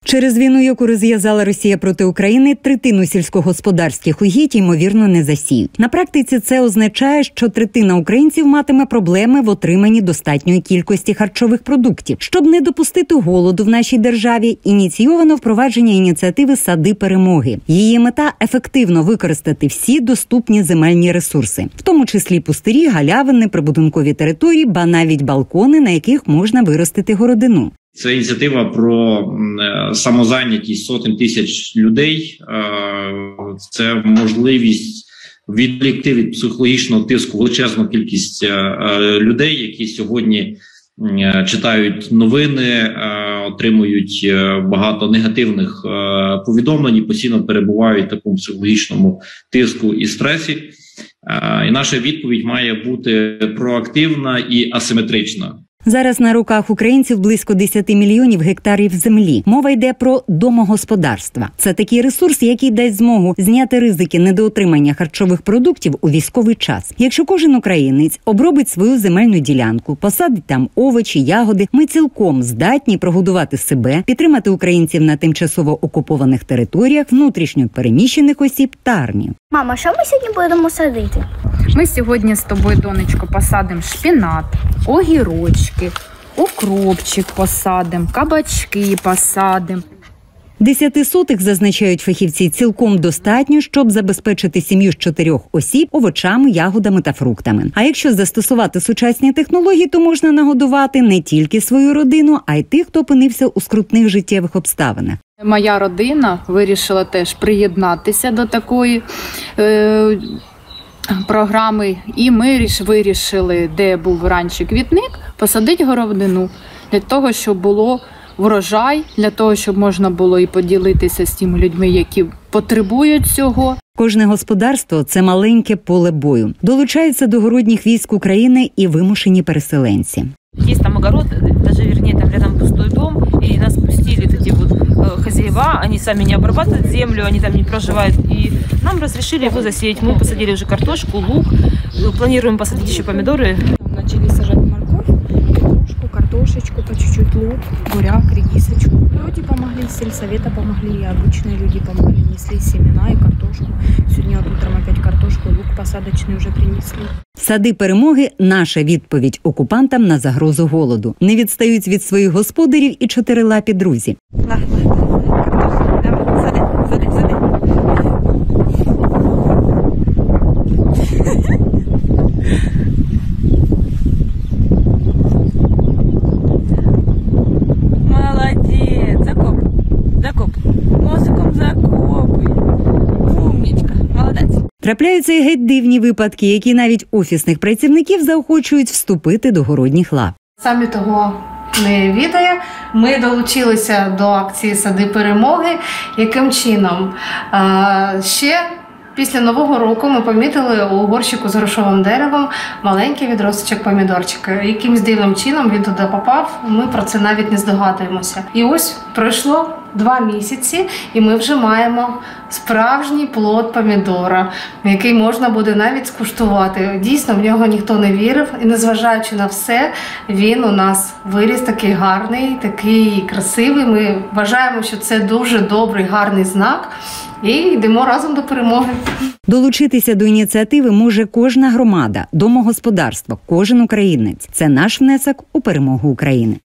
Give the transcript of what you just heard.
Через війну, яку розв'язала Росія проти України, третину сільськогосподарських угідь, ймовірно, не засіють. На практиці це означає, що третина українців матиме проблеми в отриманні достатньої кількості харчових продуктів. Щоб не допустити голоду в нашій державі, ініційовано впровадження ініціативи «Сади перемоги». Її мета – ефективно використати всі доступні земельні ресурси, в тому числі пустирі, галявини, прибудинкові території, ба навіть балкони, на яких можна виростити городину. Це ініціатива про самозайнятість сотень тисяч людей. Це можливість відволікти від психологічного тиску величезну кількість людей, які сьогодні читають новини, отримують багато негативних повідомлень і постійно перебувають в такому психологічному тиску і стресі. І наша відповідь має бути проактивна і асиметрична. Зараз на руках українців близько 10 мільйонів гектарів землі. Мова йде про домогосподарства. Це такий ресурс, який дасть змогу зняти ризики недоотримання харчових продуктів у військовий час. Якщо кожен українець обробить свою земельну ділянку, посадить там овочі, ягоди, ми цілком здатні прогодувати себе, підтримати українців на тимчасово окупованих територіях, внутрішньо переміщених осіб та армію. Мама, що ми сьогодні будемо садити? Ми сьогодні з тобою, донечко, посадимо шпінат, огірочки, укропчик посадимо, кабачки посадимо. 10 сотих, зазначають фахівці, цілком достатньо, щоб забезпечити сім'ю з 4 осіб овочами, ягодами та фруктами. А якщо застосувати сучасні технології, то можна нагодувати не тільки свою родину, а й тих, хто опинився у скрутних життєвих обставинах. Моя родина вирішила теж приєднатися до такої програми, і ми вирішили, де був раніше квітник, посадити городину для того, щоб було врожай, для того, щоб можна було і поділитися з тими людьми, які потребують цього. Кожне господарство – це маленьке поле бою. Долучаються до городніх військ України і вимушені переселенці. Є там огород, там рядом пустой дом, і нас пустили такі хозяева, они сами не обрабатывают землю, они там не проживают, и нам разрешили его засеять. Мы посадили уже картошку, лук, планируем посадить еще помидоры. Начали сажать морковь, петрушку, картошечку, по чуть-чуть лук, буряк, редисочку. Люди помогли, сельсовета помогли, и обычные люди помогли, несли семена и картошку. Сегодня утром опять картошку, лук посадочный уже принесли. Сади перемоги – наша відповідь окупантам на загрозу голоду. Не відстають від своїх господарів і чотирилапі друзі. Молодець, закоп, носиком закопуй. Умничка, молодець. Трапляються і геть дивні випадки, які навіть офісних працівників заохочують вступити до городніх лав. Самі того не відає. Ми долучилися до акції «Сади перемоги». Яким чином? Ще після Нового року ми помітили у горщику з грошовим деревом маленький відросточок помідорчика. Якимсь дивним чином він туди попав, ми про це навіть не здогадуємося. І ось пройшло 2 місяці, і ми вже маємо справжній плод помідора, який можна буде навіть скуштувати. Дійсно, в нього ніхто не вірив, і незважаючи на все, він у нас виріс такий гарний, такий красивий. Ми вважаємо, що це дуже добрий, гарний знак, і йдемо разом до перемоги. Долучитися до ініціативи може кожна громада, домогосподарство, кожен українець. Це наш внесок у перемогу України.